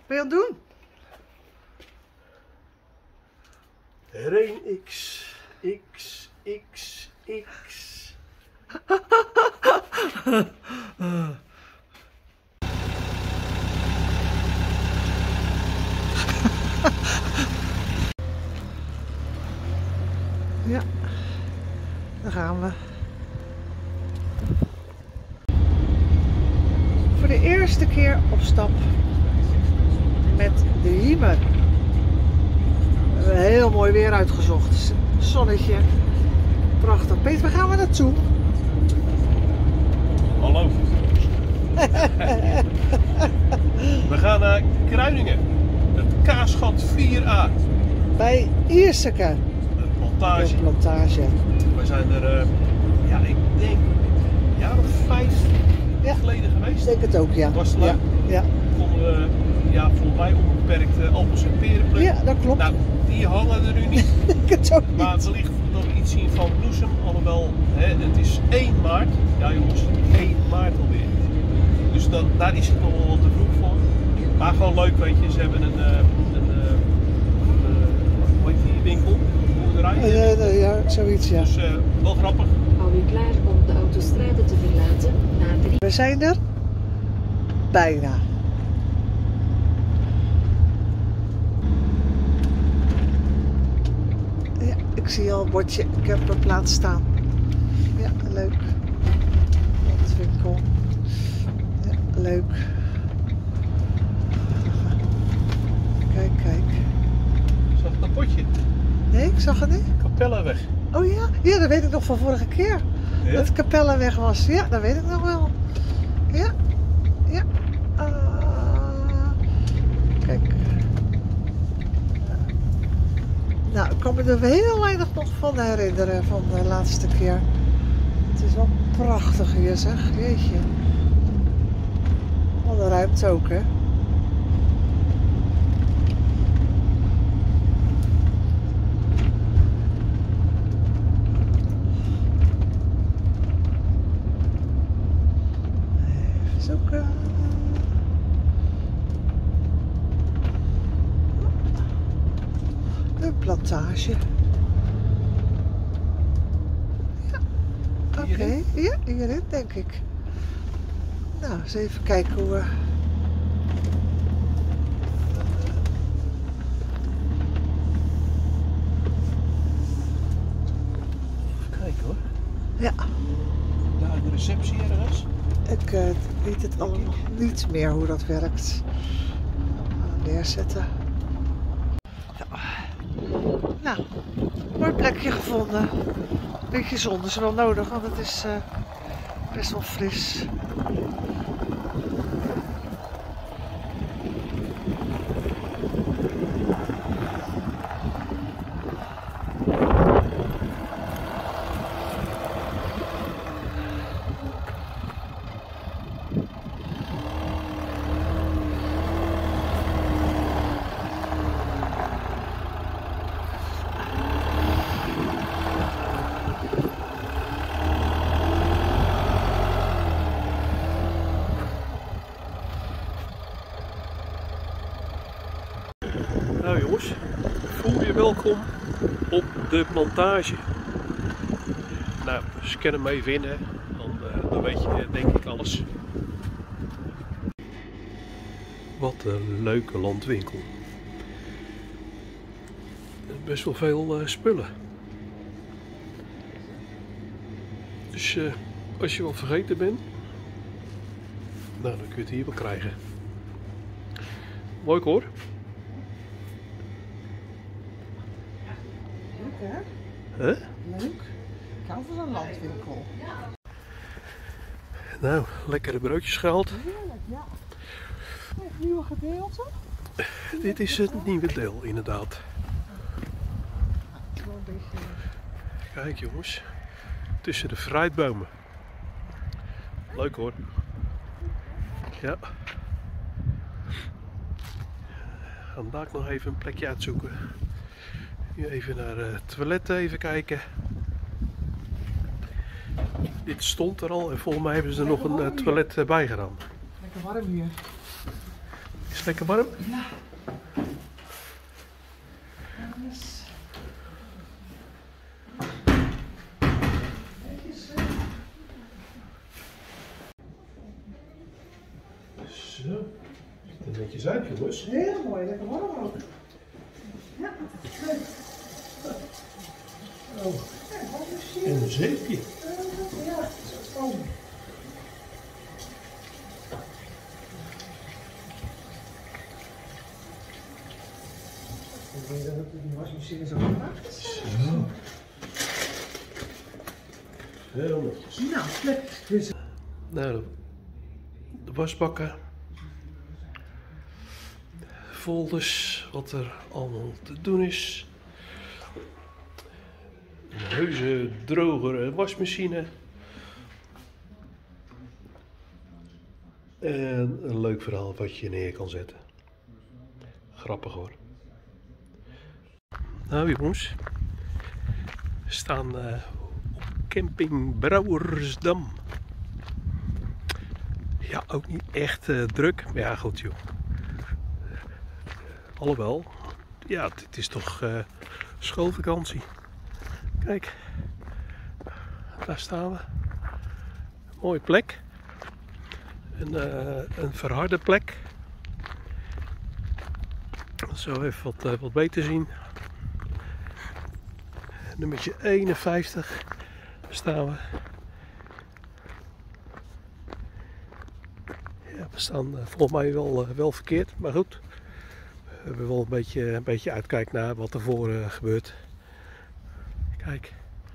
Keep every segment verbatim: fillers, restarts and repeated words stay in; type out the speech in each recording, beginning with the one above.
ben je aan het doen? Reen X, X, X, X. Ja, daar gaan we. Voor de eerste keer op stap met de Hymer. We hebben heel mooi weer uitgezocht. Zonnetje. Prachtig. Peter, waar gaan we naartoe? Hallo. We gaan naar Kruiningen. Het Kaasgat vier A. Bij Ierseke. Een plantage. Een plantage. We zijn er, uh, ja, ik denk, een jaar of vijf Ja. geleden geweest. Ik denk het ook, ja. Was het leuk? Ja, ja. Konden we, ja, volgens mij onbeperkt uh, appels en peren plukken. Ja, dat klopt. Nou, die hangen er nu niet. Ik het ook niet. Maar wellicht dat we iets zien van bloesem, alhoewel hè, het is één maart. Ja jongens, één maart alweer. Dus dat, daar is het nog wel wat te vroeg voor. Maar gewoon leuk, weet je, ze hebben een, uh, een uh, uh, hoe heet die winkel? Boerderij. Uh, uh, ja, zoiets, ja. Dus uh, wel grappig. Hou u klaar om de autostrade te verlaten na drie... We zijn er bijna. Ja, ik zie al een bordje. Ik heb mijn plaats staan. Ja, leuk. Landwinkel. Ja, leuk. Kijk, kijk. Zag je dat potje? Nee, ik zag het niet. Kapellenweg. Oh ja? Ja, dat weet ik nog van vorige keer. Ja? Dat Capella weg was. Ja, dat weet ik nog wel. Ja. Ja. Uh, kijk. Nou, ik kan me er heel weinig nog van herinneren van de laatste keer. Het is wel prachtig hier, zeg. Jeetje. Wat een ruimte ook, hè. Zoeken. Een plantage. Ja, oké. Okay. Ja, hierin denk ik. Nou, eens even kijken hoe we... Even kijken hoor. Ja. Daar de receptie ergens. Ik uh, weet het allemaal niet meer hoe dat werkt. Neerzetten. Ja. Nou, mooi plekje gevonden. Beetje zon is wel nodig, want het is uh, best wel fris. Nou jongens, voel je welkom op de plantage. Nou, scan hem even in, hè. Dan, uh, dan weet je denk ik alles. Wat een leuke landwinkel. Best wel veel uh, spullen. Dus uh, als je wat vergeten bent, nou dan kun je het hier wel krijgen. Leuk hoor. Leuk hè? Huh? Leuk. Ik hou van zo'n landwinkel. Nou, lekkere broodjes gehaald. Heerlijk, ja. Het nieuwe gedeelte. Dit is het nieuwe deel inderdaad. Het is wel een beetje... Kijk jongens, tussen de fruitbomen. Leuk hoor. Ja. Gaan daar nog even een plekje uitzoeken. Nu even naar het toilet even kijken. Dit stond er al en volgens mij hebben ze er nog een uh, toilet uh, bij gedaan. Lekker warm hier. Is Lekker warm? Ja. Yes. Zo, ziet er netjes uit, jongens. Heel mooi, lekker warm ook. Ja, leuk. Oh. En een zeepje. Ja, oh. Ik denk dat die wasmachine zo gemaakt is. Zo. Heel netjes. Nou, lekker. Nou, de wasbakken. Folders, wat er allemaal te doen is. Een heuse, drogere wasmachine. En een leuk verhaal wat je neer kan zetten. Grappig hoor. Nou jongens, we staan uh, op camping Brouwersdam. Ja, ook niet echt uh, druk, maar ja goed joh. Alhoewel, ja, het is toch uh, schoolvakantie. Kijk, daar staan we. Mooie plek. Een, uh, een verharde plek. Zo even wat, uh, wat beter zien. Nummertje eenenvijftig staan we. Ja, we staan uh, volgens mij wel, uh, wel verkeerd, maar goed. We hebben wel een beetje, een beetje uitkijk naar wat er voor uh, gebeurt. Kijk.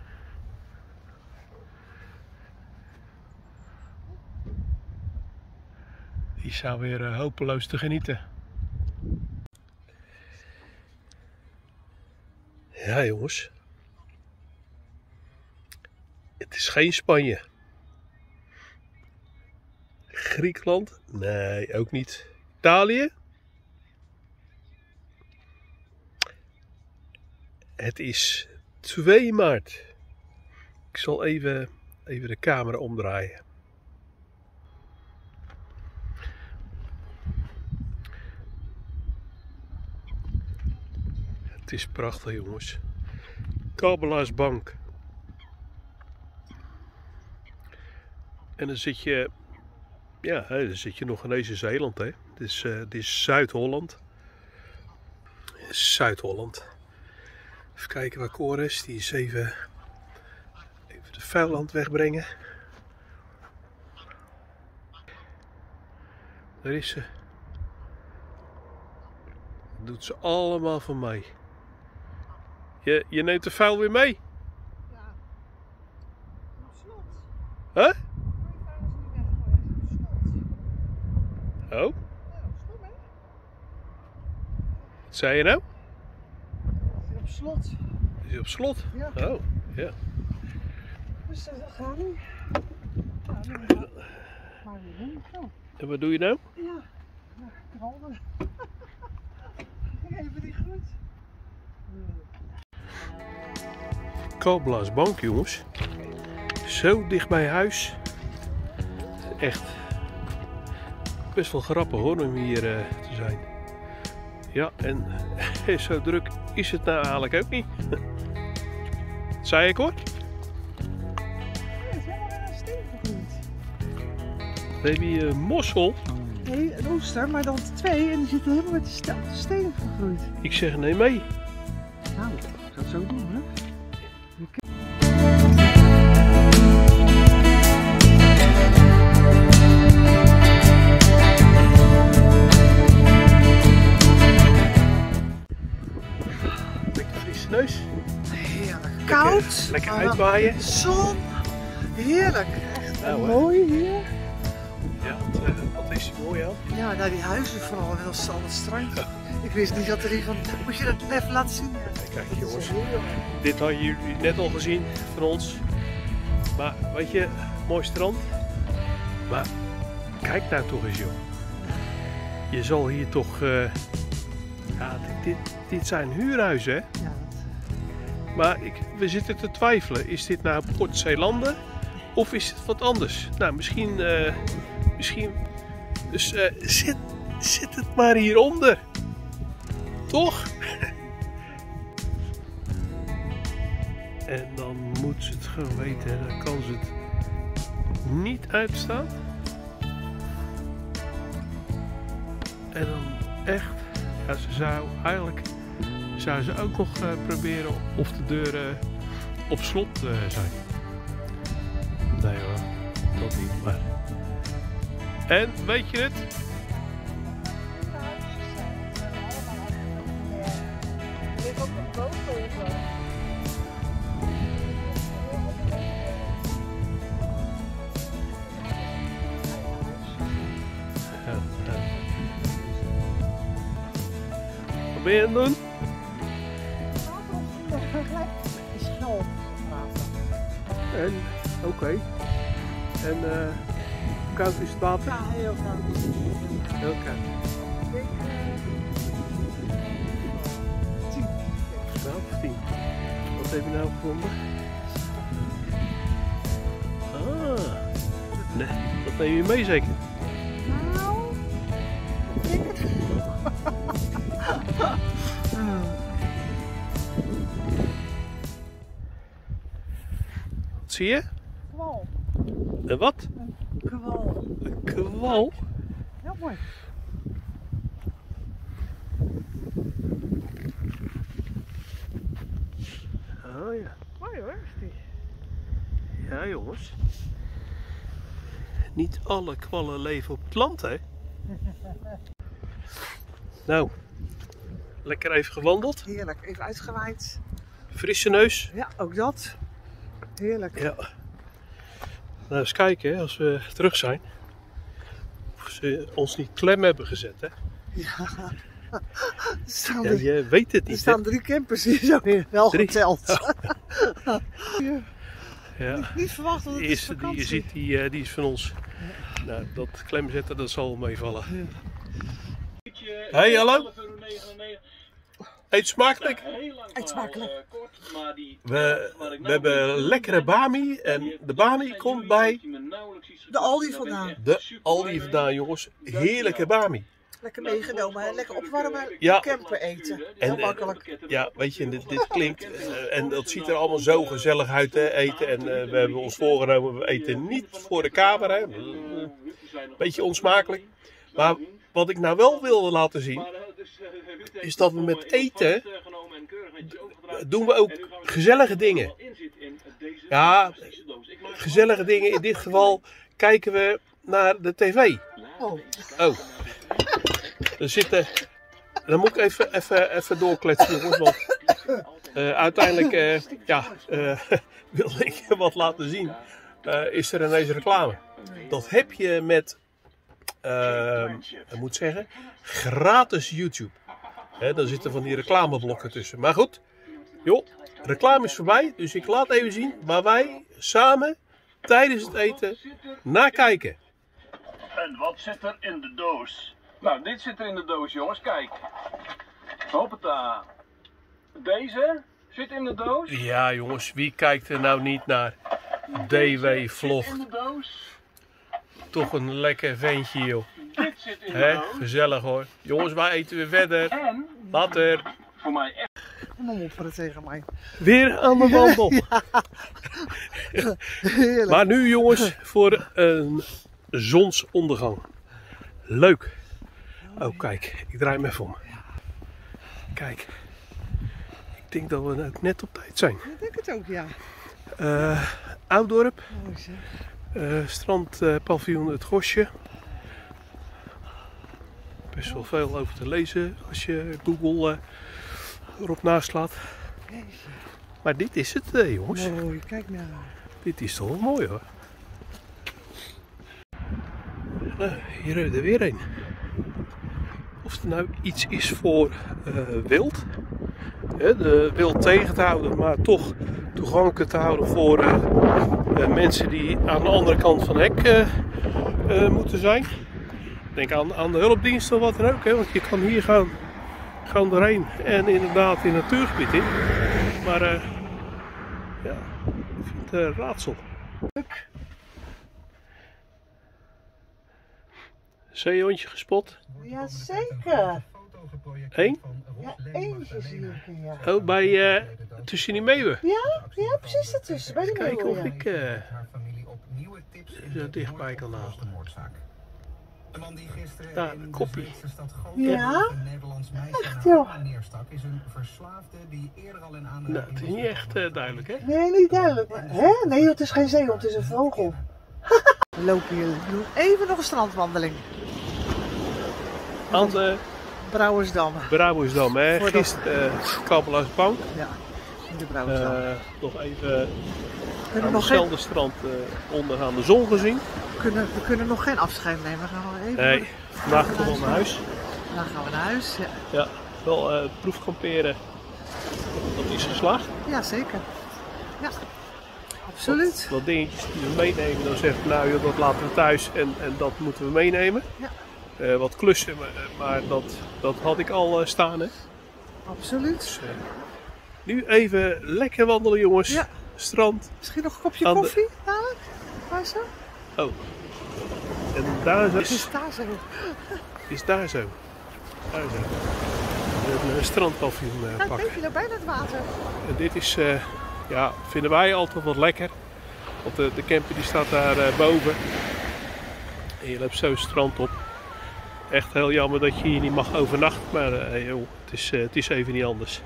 Die zou weer uh, hopeloos te genieten. Ja jongens. Het is geen Spanje. Griekenland? Nee, ook niet. Italië? Het is twee maart. Ik zal even, even de camera omdraaien. Het is prachtig jongens. Kabelaarsbank. En dan zit je, ja, dan zit je nog in deze Zeeland, hè. Dit is, uh, dit is Zuid-Holland. Zuid-Holland. Even kijken waar Cor is. Die is even, even de vuiland wegbrengen. Daar is ze. Dat doet ze allemaal voor mij. Je, je neemt de vuil weer mee? Ja. Op slot. Huh? Mijn vuil is niet weggooien. Op slot. Oh? Ja, op slot, hè? Wat zei je nou? Op slot. Is hij op slot? Ja. Oh, ja. Dus uh, dat gaat niet. Ja, dan gaan we maar weer doen. Zo. En wat doe je nou? Ja, ja, krallen. Even die groet. Kabelaarsbank jongens. Zo dicht bij huis. Echt best wel grappig hoor om hier uh, te zijn. Ja, en zo druk is het nou eigenlijk ook niet. Wat zei ik hoor? Ja, het is helemaal een steen vergroeid. Dan heb je een mossel. Nee, een oester, maar dan twee en die zitten helemaal met de st- stenen vergroeid. Ik zeg nee mee. Nou, ik ga het zo doen, hè? Lekker frisse neus. Heerlijk. Koud. Lekker maar wel uitwaaien. Zon. Heerlijk. Echt Nou, hè. mooi hier. Ja, wat, uh, wat is die mooi al. Ja, nou die huizen vooral, net als al het strandje. Ik wist niet dat er hier van... Moet je dat even laten zien? Kijk jongens, dit hadden jullie net al gezien van ons. Maar weet je, mooi strand. Maar kijk nou toch eens joh. Je zal hier toch... Uh, ja, dit, dit, dit zijn huurhuizen hè. Ja, dat... Maar ik, we zitten te twijfelen. Is dit nou Port Zeelanden of is het wat anders? Nou, misschien... Uh, misschien dus uh, zet, zet het maar hieronder. Toch? En dan moet ze het gewoon weten. Dan kan ze het niet uitstaan. En dan echt. Ja, ze zou eigenlijk. Zou ze ook nog uh, proberen of de deuren op slot uh, zijn. Nee hoor, dat niet. Maar. En weet je het? Wat ben je aan het doen? En, oké. Okay. En uh, hoe koud is het water? Ja, heel koud. Heel koud. tien. twaalf, tien. Wat heb je nou gevonden? Ah. Nee, dat neem je mee zeker? Nou, ik denk het. Wat zie je? Kwal. Een wat? Een kwal. Een kwal? Heel mooi. Oh ja. Mooi hoor, is die. Ja jongens. Niet alle kwallen leven op het land, hè? Nou, lekker even gewandeld. Heerlijk, even uitgewaaid. Frisse neus. Ja, ook dat. Heerlijk. Ja. Nou, eens kijken hè, als we terug zijn. Of ze ons niet klem hebben gezet, hè? Ja. Er staan, Ja, er, je weet het er niet, staan hè? drie campers hier zo in, wel Drie? geteld. Oh. Ja. Ja. Niet verwacht dat De het is eerste die je vakantie. ziet, die, uh, die is van ons. Nou, dat klem zetten, dat zal wel meevallen. Ja. Hey, hallo. Eet smakelijk. Eet smakelijk. We, we hebben lekkere bami en de bami komt bij De Aldi vandaan. de Aldi vandaan, jongens. Heerlijke bami. Lekker meegenomen, hè? Lekker opwarmen, Ja. camper eten. En, Heel en- makkelijk. ja, weet je, dit, dit klinkt uh, en dat ziet er allemaal zo gezellig uit, hè, eten. En uh, we hebben ons voorgenomen, we eten niet voor de camera, hè. Uh, beetje onsmakelijk. Maar wat ik nou wel wilde laten zien, is dat we met eten doen we ook gezellige dingen. Ja, gezellige dingen. In dit geval kijken we naar de tv. Oh, Oh. Er zitten. Dan moet ik even, even, even doorkletsen, jongens. Want uh, uiteindelijk uh, ja, uh, wilde ik je wat laten zien. Uh, is er ineens reclame. Dat heb je met, uh, ik moet zeggen, gratis YouTube. He, daar zitten van die reclameblokken tussen. Maar goed, joh, reclame is voorbij. Dus ik laat even zien waar wij samen tijdens het eten naar kijken. En wat zit er in de doos? Nou, dit zit er in de doos, jongens. Kijk. Hoppata. Deze zit in de doos. Ja, jongens, wie kijkt er nou niet naar D W Vlog? Zit in de doos. Toch een lekker ventje, joh. Dit zit in de Hè? doos. Gezellig hoor. Jongens, wij eten weer verder. En, Later. voor mij echt. kom op voor het tegen mij. Weer aan de wandel. Heerlijk. Maar nu, jongens, voor een zonsondergang. Leuk. Oh, kijk. Ik draai hem even om. Kijk. Ik denk dat we ook net op tijd zijn. Ik denk het ook, ja. Uh, Ouddorp. Mooi zeg. Uh, strandpaviljoen uh, Het Gosje. Best wel veel over te lezen als je Google uh, erop naslaat. Maar dit is het, uh, jongens. Mooi, kijk nou. Dit is toch wel mooi hoor. Nou, hier hebben we er weer een. Of het nou iets is voor uh, wild. Hè, de wild tegen te houden, maar toch toegankelijk te houden voor uh, uh, mensen die aan de andere kant van het hek uh, uh, moeten zijn. Denk aan, aan de hulpdiensten of wat dan ook, hè, want je kan hier gaan, gaan doorheen en inderdaad in het natuurgebied in. Maar uh, ja, ik vind het uh, raadsel. zeehondje gespot. Jazeker. Eén? Ja, eentje zie ik hier. Ja. Oh, bij, uh, tussen die meeuwen. Ja, ja, precies ertussen. Bij die Kijken meeuwen, of ja. ik uh, zo dichtbij kan halen. De man die gisteren Daar, in een de koppie. Zweedse stad Ja? Groningen een Nederlands meisje Echt, naar joh. haar neerstak, is een verslaafde die eerder al in aanraking Nou, het is niet echt uh, duidelijk, hè? Nee, niet duidelijk. Maar, hè? Nee, het is geen zeehond, het is een vogel. We lopen hier. We doen even nog een strandwandeling. Aan de Brouwersdam. Brouwersdam, hè? Voor de- Gisteren uh, Kappelarsbank. Ja, in de Brouwersdam. Uh, nog even we aan kunnen, nog geen, hetzelfde strand uh, ondergaande zon gezien. we, kunnen, we kunnen nog geen afscheid nemen. We gaan wel even. Nee, vandaag toch wel naar huis. Dan gaan we naar huis. Ja, Ja, wel uh, proefkamperen. Dat is geslaagd. ja zeker. Ja, absoluut. Wat, wat dingetjes die we meenemen, dan zegt nou joh, dat laten we thuis en, en dat moeten we meenemen. Ja. Uh, wat klussen, maar, maar dat, dat had ik al uh, staan, hè. Absoluut. Dus, uh, nu even lekker wandelen, jongens. Ja. Strand. Misschien nog een kopje Aan de- koffie dadelijk? Waar zo? Oh. En daar zo. Het is daar zo. Is daar zo. Daar zo. Een, een strandkoffie uh, Kijk, pakken. weet je nou bijna het water? En dit is, uh, ja, vinden wij altijd wat lekker. Want de, de camper die staat daar uh, boven. En je loopt zo het strand op. Echt heel jammer dat je hier niet mag overnachten. Maar uh, joh, het, is, uh, het is even niet anders.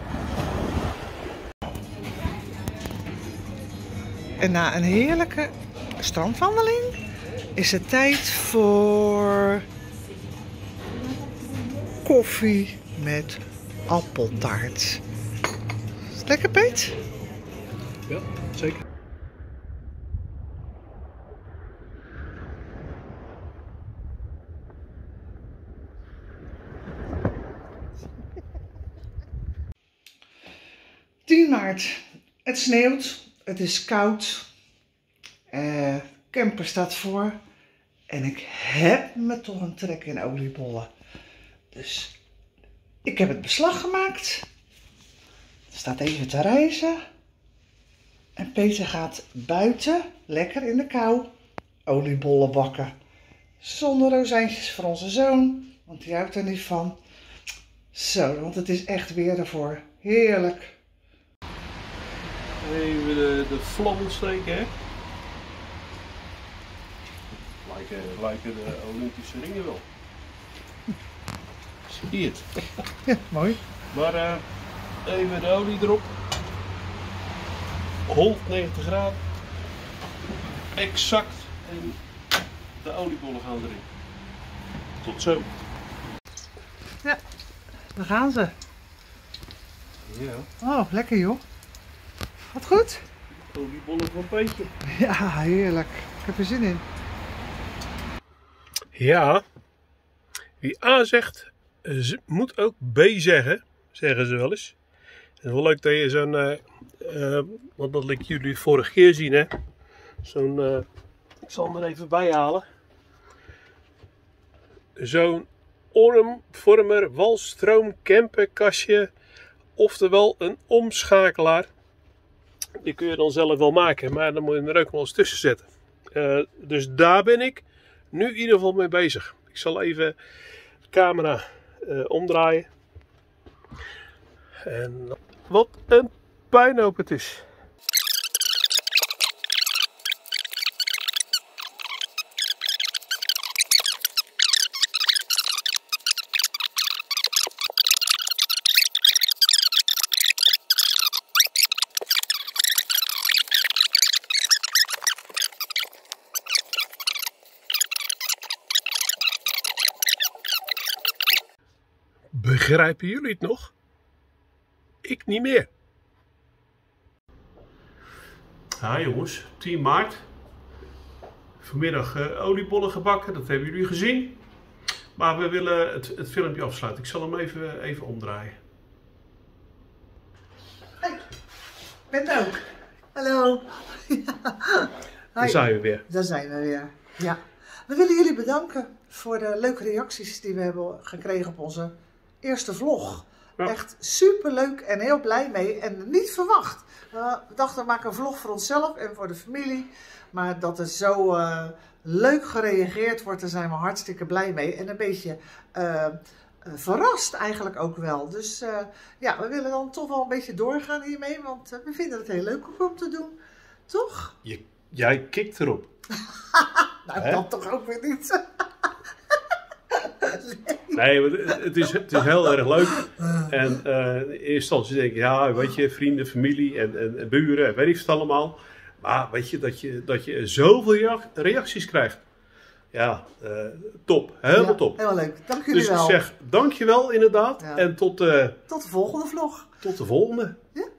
En na een heerlijke strandwandeling is het tijd voor koffie met appeltaart. Is het lekker, Peet? Ja, zeker. tien maart. Het sneeuwt. Het is koud. Uh, camper staat voor. En ik heb me toch een trek in oliebollen. Dus ik heb het beslag gemaakt. Het staat even te rijzen. En Peter gaat buiten, lekker in de kou, oliebollen bakken. Zonder rozijntjes voor onze zoon, want die houdt er niet van. Zo, want het is echt weer ervoor. Heerlijk. Even de, de vlam ontsteken, hè? Lijken, lijken de Olympische ringen wel. Zie je het? Ja, mooi. Maar uh, even de olie erop. honderdnegentig graden. Exact. En de oliebollen gaan erin. Tot zo. Ja, daar gaan ze. Ja. Oh, lekker joh. Wat goed? Oliebollen van Peetje. Ja, heerlijk. Ik heb er zin in. Ja. Wie A zegt, moet ook B zeggen. Zeggen ze wel eens. Het is wel leuk dat je zo'n, uh, uh, want dat liet jullie vorige keer zien, hè. Zo'n, uh, ik zal hem er even bij halen. Zo'n ormvormer walstroom camperkastje. Oftewel een omschakelaar. Die kun je dan zelf wel maken, maar dan moet je er ook wel eens tussen zetten. Uh, dus daar ben ik nu in ieder geval mee bezig. Ik zal even de camera uh, omdraaien. En wat een puinhoop het is. Begrijpen jullie het nog? Ik niet meer. Ja jongens, tien maart. Vanmiddag uh, oliebollen gebakken, dat hebben jullie gezien. Maar we willen het, het filmpje afsluiten. Ik zal hem even, even omdraaien. Hey, ik ben het ook. Hallo. Daar zijn we weer. Daar zijn we weer. Ja. We willen jullie bedanken voor de leuke reacties die we hebben gekregen op onze eerste vlog. Ja. Echt super leuk en heel blij mee en niet verwacht. Uh, we dachten we maken een vlog voor onszelf en voor de familie. Maar dat er zo uh, leuk gereageerd wordt, daar zijn we hartstikke blij mee. En een beetje uh, uh, verrast eigenlijk ook wel. Dus uh, ja, we willen dan toch wel een beetje doorgaan hiermee. Want uh, we vinden het heel leuk om te doen. Toch? Je, jij kikt erop. Nou, Hè? dat toch ook weer niet. Nee, het, het, is, het is heel erg leuk. En uh, in eerste instantie denk je, ja, weet je, vrienden, familie en, en, en buren en weet ik het allemaal. Maar weet je, dat je, dat je zoveel reacties krijgt. Ja, uh, top. Helemaal Ja, top. heel leuk. Dank jullie Dus wel. ik zeg dankjewel inderdaad. Ja. En tot, uh, Tot de volgende vlog. tot de volgende. Ja?